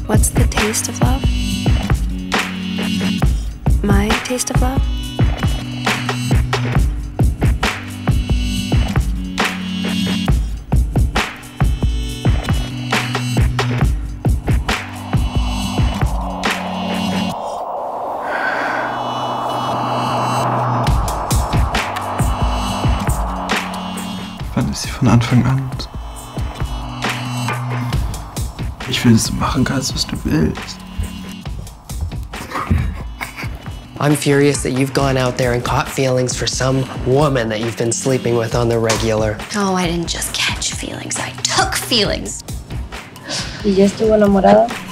What's the taste of love? My taste of love? Fand ich sie von Anfang an. Ich will, dass du machen kannst, was du willst. I'm furious that you've gone out there and caught feelings for some woman that you've been sleeping with on the regular. Oh, I didn't just catch feelings, I took feelings. ¿Y ya estuvo enamorada?